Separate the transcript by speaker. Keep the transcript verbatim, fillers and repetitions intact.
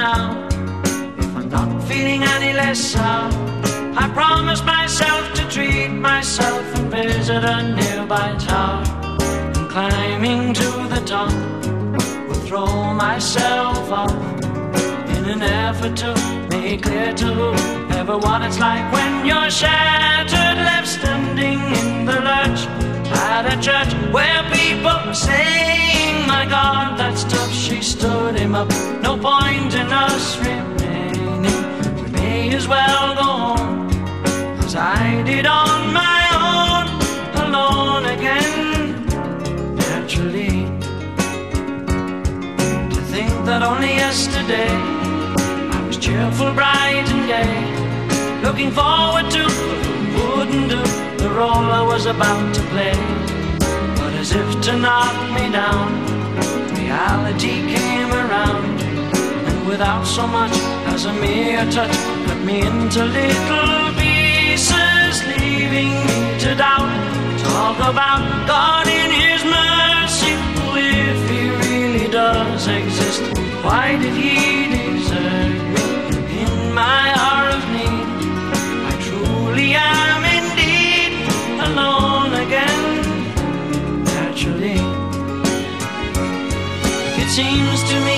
Speaker 1: now. If I'm not feeling any less sour, I promise myself to treat myself and visit a nearby tower. And climbing to the top, will throw myself off in an effort to make clear to whoever what it's like when you're shattered, left standing in the lurch at a church where people are saying, my God, that's tough. She stood him up. No point in us remaining. We may as well go home, as I did on my own, alone again, naturally. To think that only yesterday I was cheerful, bright and gay, looking forward to what wouldn't do the role I was about to play. But as if to knock me down, reality came around, and without so much as a mere touch, cut me into little pieces, leaving me to doubt. Talk about God in His mercy. If He really does exist, why did He desert me in my hour of need? I truly am indeed alone again, naturally. It seems to me